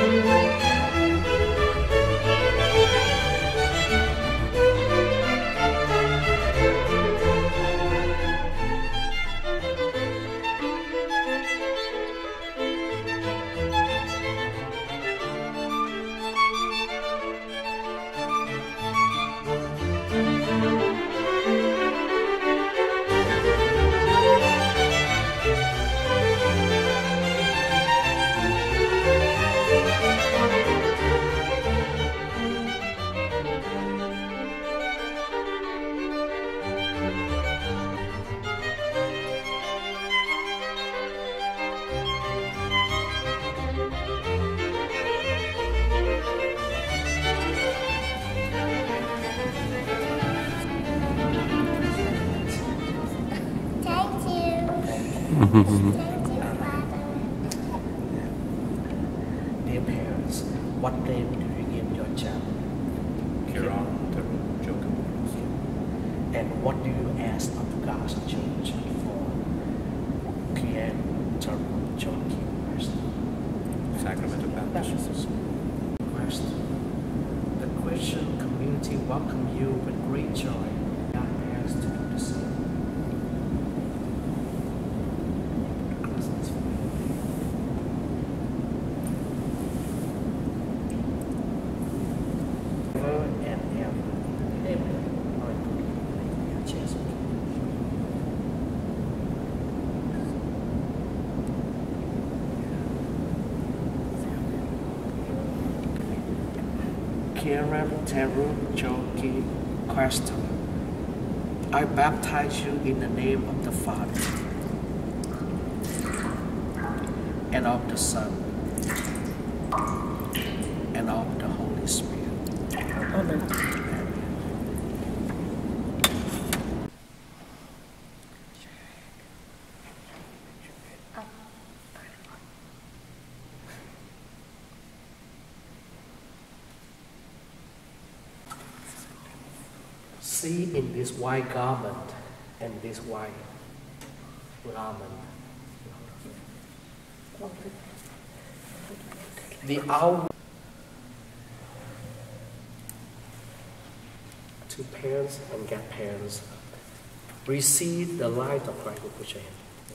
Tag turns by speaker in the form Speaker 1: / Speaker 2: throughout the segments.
Speaker 1: Dear parents, what name do you give your child?
Speaker 2: Kieran Teru Joachim.
Speaker 1: And what do you ask of God's church for Kieran Teru Joachim Christ?
Speaker 2: Sacrament of baptism.
Speaker 1: Christ, the Christian community welcome you with great joy. God parents to do the same. Kieran Teru Joachim Christ, I baptize you in the name of the Father and of the Son and of the Holy Spirit. Amen. See in this white garment and this white garment the hour to parents and godparents, receive the light of Christ. Put your hand.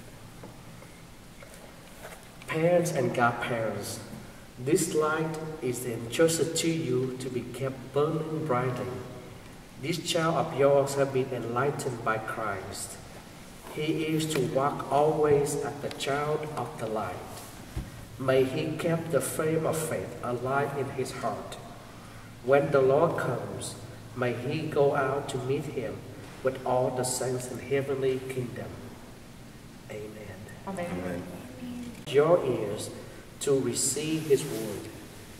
Speaker 1: Parents and godparents, this light is entrusted to you to be kept burning brightly. This child of yours has been enlightened by Christ. He is to walk always as the child of the light. May he keep the flame of faith alive in his heart. When the Lord comes, may he go out to meet him with all the saints in heavenly kingdom. Amen.
Speaker 3: Amen.
Speaker 2: Amen.
Speaker 1: Your ears to receive his word.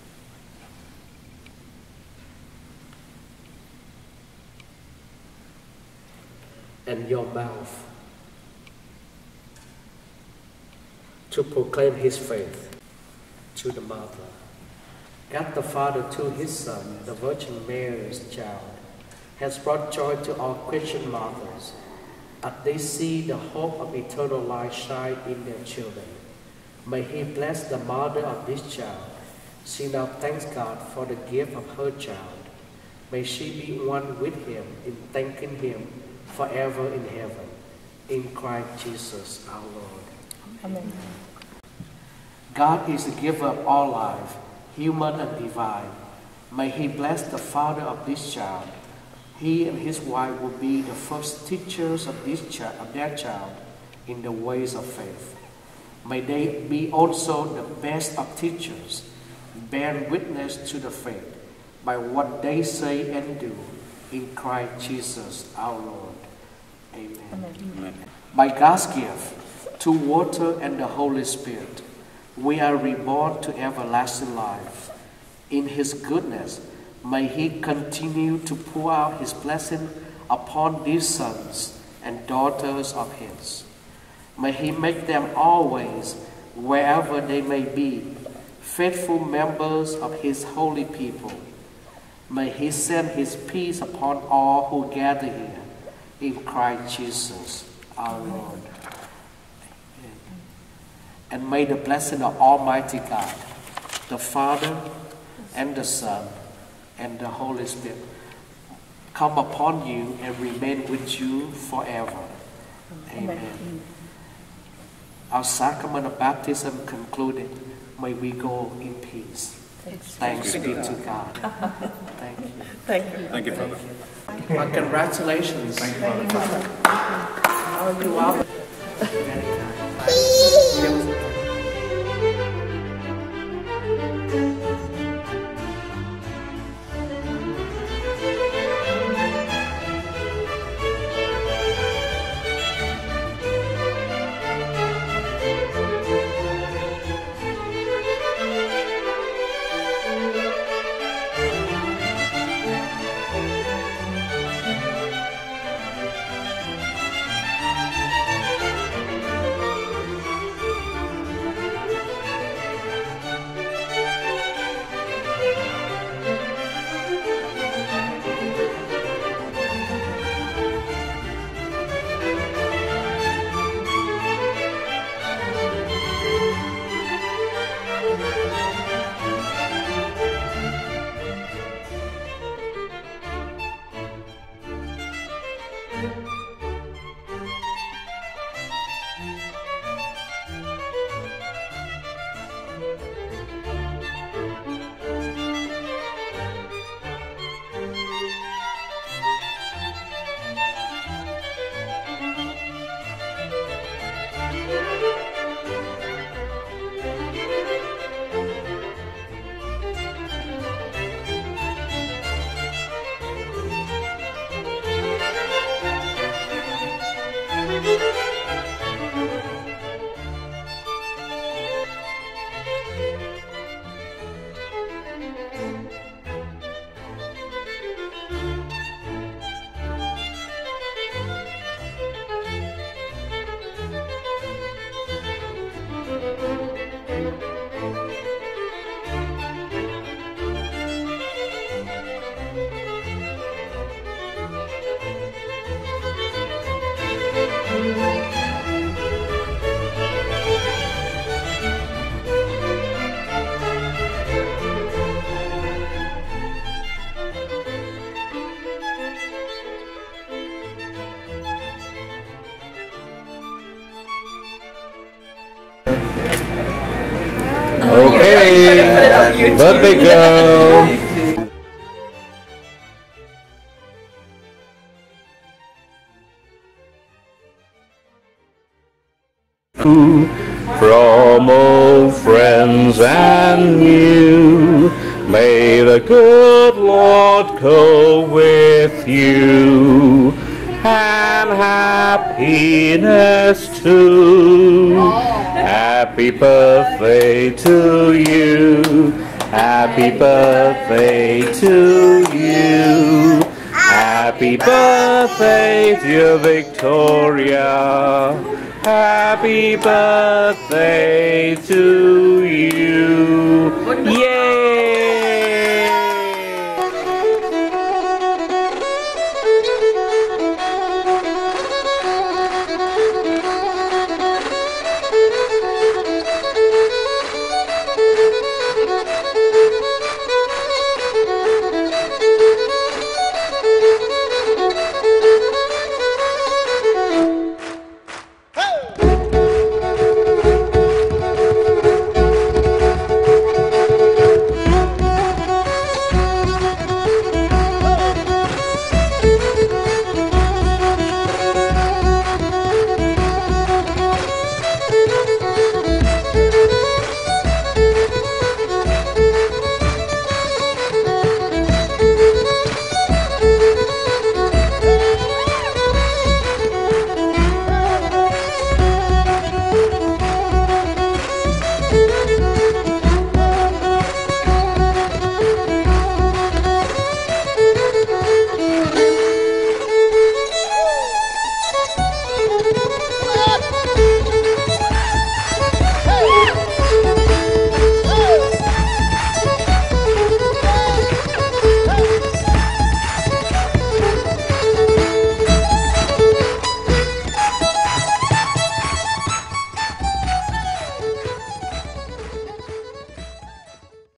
Speaker 1: And your mouth to proclaim his faith to the mother. God the Father to his Son, the Virgin Mary's child, has brought joy to all Christian mothers as they see the hope of eternal life shine in their children. May he bless the mother of this child. She now thanks God for the gift of her child. May she be one with him in thanking him forever in heaven. In Christ Jesus our Lord.
Speaker 3: Amen.
Speaker 1: God is the giver of all life, human and divine. May he bless the father of this child. He and his wife will be the first teachers of their child in the ways of faith. May they be also the best of teachers, bear witness to the faith by what they say and do. In Christ Jesus our Lord. Amen.
Speaker 3: Amen.
Speaker 1: By God's gift to water and the Holy Spirit, we are reborn to everlasting life. In his goodness, may he continue to pour out his blessing upon these sons and daughters of his. May he make them always, wherever they may be, faithful members of his holy people. May he send his peace upon all who gather here. In Christ Jesus our Lord. Amen. And may the blessing of Almighty God, the Father and the Son and the Holy Spirit come upon you and remain with you forever. Amen. Our sacrament of baptism concluded. May we go in peace. Thanks be to God. Thank you.
Speaker 3: Thank you.
Speaker 2: Thank you, Father.
Speaker 1: Well, congratulations.
Speaker 2: Thank you, Father.
Speaker 1: Oh, you are very kind.
Speaker 4: Okay, birthday girl. From old friends and new, may the good Lord go with you, and happiness too. Happy birthday to you. Happy birthday to you. Happy birthday, dear Victoria. Happy birthday to you.